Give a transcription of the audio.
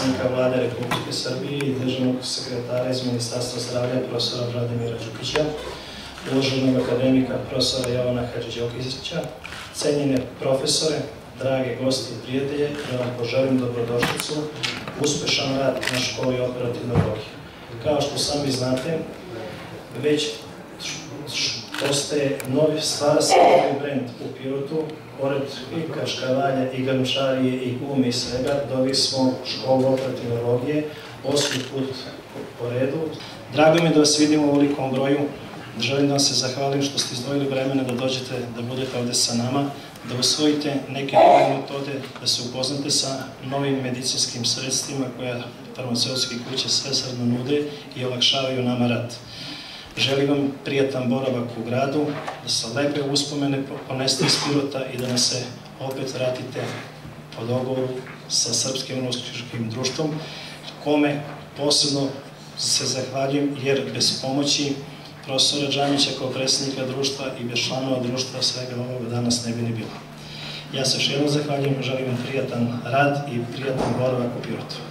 predsjednika Vlade Republike Srbije i državnog sekretara iz Ministarstva zdravlja profesora Vladimira Đukića, uvaženog akademika profesora Jovana Hadžidžokića, cenjene profesore, drage gosti i prijatelje, da vam poželim dobrodošlicu, uspešan rad na školi operativne biologije. Kao što sami znate, već postaje stvara se novi brend u Pirotu, pored i Kaškavalja, i Grnčarije, i Gume i svega, dobili smo školu operativne biologije, 8. put po redu. Drago mi je da vas vidim u ovolikom broju. Želim da vam se zahvalim što ste izdvojili vremena da dođete, da budete ovde sa nama, da usvojite neke nove metode, da se upoznate sa novim medicinskim sredstvima koja farmaceutske kuće svesrdno nude i olakšavaju nama rad. Želim vam prijatan boravak u gradu, da se lepe uspomene poneste iz Pirota i da nas se opet vratite po dogovoru sa Srpskim umetničkim društvom, kome posebno se zahvaljujem jer bez pomoći profesora Džamića kao predsjednika društva i bez članova društva svega ovoga danas ne bi ni bilo. Ja se još jednom zahvaljujem, želim vam prijatan rad i prijatan boravak u Pirotu.